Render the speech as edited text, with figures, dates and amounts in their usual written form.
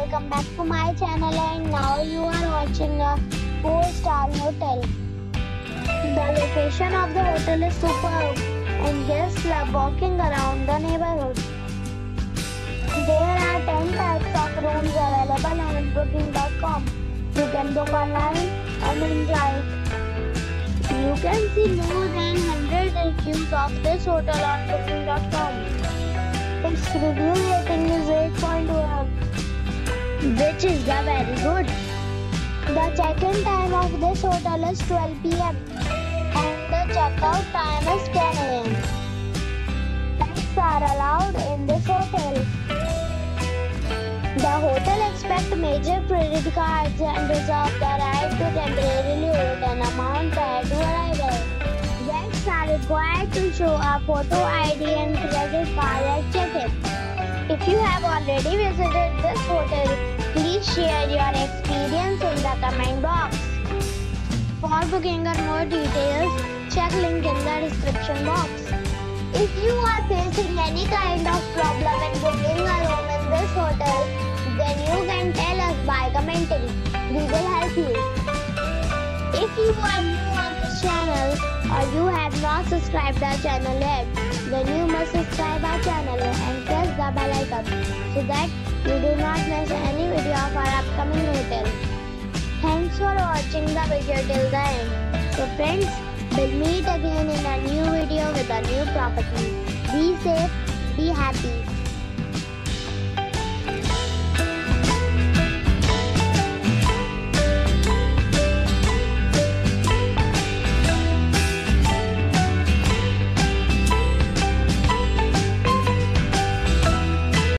welcome back to my channel, and now you are watching a 4-star hotel. The location of the hotel is superb and guests love walking around the neighborhood. There are 10 types of rooms available on booking.com. You can book online and enjoy it. You can see more than 100 reviews of this hotel on booking.com. Its review rating is 8.1, which is very good. The check-in time of this hotel is 12 p.m. and the check-out time is 10 a.m. Pets are allowed in this hotel. The hotel accepts major credit cards and reserves the right to temporarily hold an amount prior to arrival. Guests are required to show a photo ID and credit card at check-in. If you have already visited this hotel, please share your experience in the comment box. For booking or more details, check link in the description box. If you are facing any kind of problem in booking a room in this hotel, then you can tell us by commenting. We will help you. If you are new on this channel or you have not subscribed our channel yet, then you must subscribe our channel and press the bell icon so that you do not miss any video of our upcoming hotel. Thanks for watching the video till the end. So friends, we'll meet again in a new video with a new property. Be safe, be happy.